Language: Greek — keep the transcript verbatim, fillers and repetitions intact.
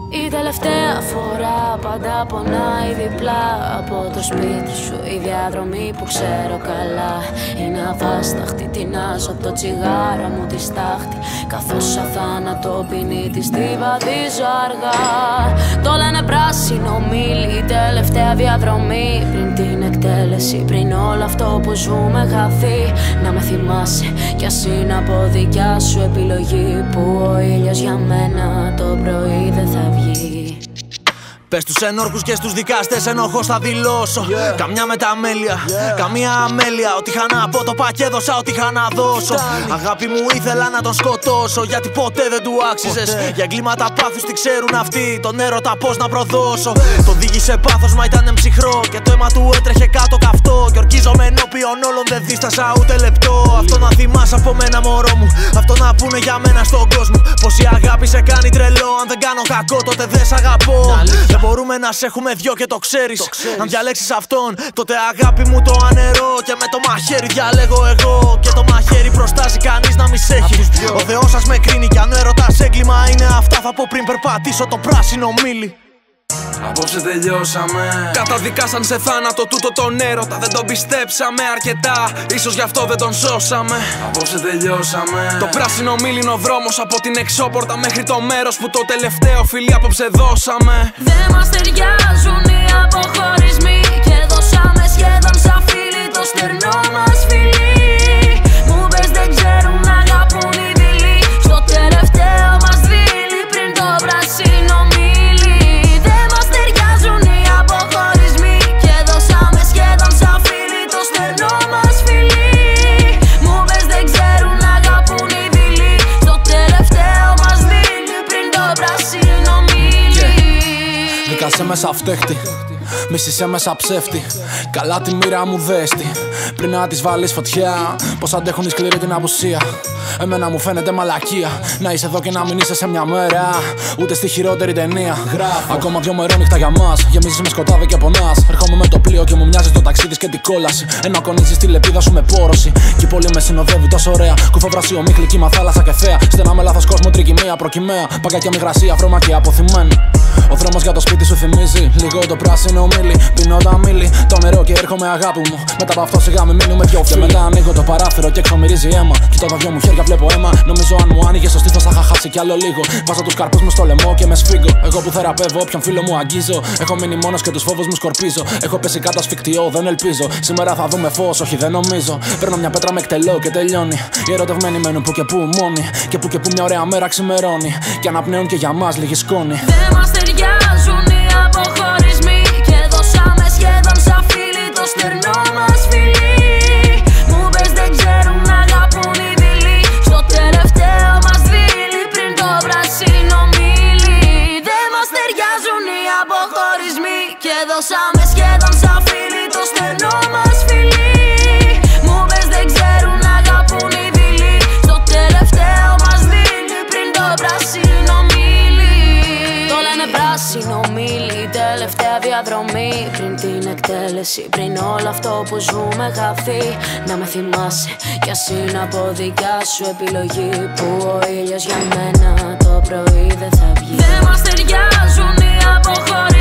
Η τελευταία φορά πάντα πονάει διπλά. Από το σπίτι σου η διαδρομή που ξέρω καλά είναι αβάσταχτη. Τεινάζω από το τσιγάρα μου τη στάχτη, καθώς σαν θάνατο ποινή της τη βαδίζω αργά. Το λένε πράσινο μήλι, η τελευταία διαδρομή πριν την εκτέλεση, πριν όλο αυτό που ζούμε χαθεί. Να με θυμάσαι κι ας είναι από δικιά σου επιλογή, που ο ήλιος για μένα το πρωί δεν θα βγει. Πες στους ενόρκους και στους δικαστές ενοχώς θα δηλώσω, yeah. Καμιά μεταμέλεια, yeah. Καμία αμέλεια. Ό,τι είχα να πω το πακέδωσα, ό,τι είχα να δώσω. Αγάπη μου ήθελα να τον σκοτώσω, γιατί ποτέ δεν του άξιζες. Ποτέ. Για εγκλήματα πάθους τι ξέρουν αυτοί, τον έρωτα πώς να προδώσω. yeah. Το δίγησε πάθος μα ήταν ψυχρό, και το αίμα του έτρεχε κάτω καυτό. Και ορκίζομαι ενώπιον όλων, δεν δίστασα ούτε λεπτό. Αυτό να θυμάσαι από μένα μωρό μου, αυτό να πούνε για μένα στον κόσμο, πως η αγάπη σε κάνει τρελό. Αν δεν κάνω κακό τότε δεν σ' αγαπώ. Δεν μπορούμε να σε έχουμε δυο και το ξέρεις. Το ξέρεις. Αν διαλέξεις αυτόν, τότε αγάπη μου το ανερώ. Και με το μαχαίρι διαλέγω εγώ. Και το μαχαίρι προστάζει κανείς να μη σ' έχει. Ο Θεός σας με κρίνει, κι αν ο έρωτας έγκλημα είναι αυτά, θα πω πριν περπατήσω το πράσινο μήλι. Απόψε τελειώσαμε. Καταδικάσαν σε θάνατο τούτο τον έρωτα, δεν τον πιστέψαμε αρκετά. Ίσως γι' αυτό δεν τον σώσαμε. Απόψε τελειώσαμε. Το πράσινο μήλι είναι ο δρόμος από την εξώπορτα μέχρι το μέρος που το τελευταίο φιλί απόψε δώσαμε. Δεν μας ταιριάζουν οι αποχωρισμοί, και δώσαμε σχεδόν σαν φίλοι το στερνό μας φιλί. Μου πες δεν ξέρουν να αγαπούν οι δειλοί, στο τελευταίο μας δίλη πριν το πράσινο μήλι. Δικάσαι μέσα φταίχτη, μίσησέ μέσα ψεύτη. Καλά τη μοίρα μου δέστη, πριν να της βάλεις φωτιά. Πως αντέχουν οι σκληροί την απουσία. Εμένα μου φαίνεται μαλακία να είσαι εδώ και να μην είσαι σε μια μέρα, ούτε στη χειρότερη ταινία. Γράφω. Ακόμα δυο μερόνυχτα για μας, γεμίζεις με σκοτάδι και πονάς. Ερχόμαι με το πλοίο και μου μοιάζει το ταξίδι και την κόλαση. Ενακονίζεις τη λεπίδα σου με πόρωση, κι η πόλη με συνοδεύει τόσο ωραία. Κουφοβρασί, ομίχλη, κύμα, θάλασσα και θέα. Στενά με λάθος κόσμο, τρικυμία, προκυμαία. Παγκάκια, μυγρασία, βρώμα και αποθυμένη. Ο δρόμος για το σπίτι σου θυμίζει λίγο το πράσινο μήλι. Πίνω τα μήλι, το νερό και έρχομαι αγάπη μου. Μετά από αυτό σιγά μη μείνουμε πιο φίλοι. Και μετά ανοίγω το παράθυρο και έξω μυρίζει αίμα. Κοιτώ τα δυο μου χέρια, βλέπω αίμα. Νομίζω αν μου άνοιγε στο στήθος θα είχα χάσει κι άλλο λίγο. Βάζω τους καρπούς μου στο λαιμό και με σφίγγω. Εγώ που θεραπεύω, όποιον φίλο μου αγγίζω. Έχω μείνει μόνος και τους φόβους μου σκορπίζω. Έχω πέσει κάτω ασφικτιό, δεν ελπίζω. Σήμερα θα δούμε φως, όχι δεν νομίζω. Παίρνω μια πέτρα με εκτελώ και τελειώνει. Οι ερωτευμένοι μένουν που και που μόνοι. Και που και που μια ωραία μέρα ξημερώνει. Και αναπνέουν και για μας λίγη σκόνη. Δεν μας ταιριάζουν οι αποχωρισμοί, και δώσαμε σχεδόν σαν φίλοι το στερνό μας φιλί. Μου πες δεν ξέρουν να αγαπούν οι δειλοί, στο τελευταίο μας δίλη πριν το πράσινο μήλι. Δεν μας ταιριάζουν οι αποχωρισμοί, και δώσαμε σχεδόν σαν φίλοι το στερνό μας φιλί. Μου πες δεν ξέρουν να αγαπούν οι δειλοί, στο τελευταίο μας δίλη πριν το πράσινο μήλι. Το λένε πράσινο μήλι, η τελευταία διαδρομή πριν την εκτέλεση, πριν όλο αυτό που ζούμε χαθεί. Να με θυμάσαι κι ας είναι από δικιά σου επιλογή, που ο ήλιος για μένα το πρωί δεν θα βγει. Δεν μας ταιριάζουν οι αποχωρήσεις.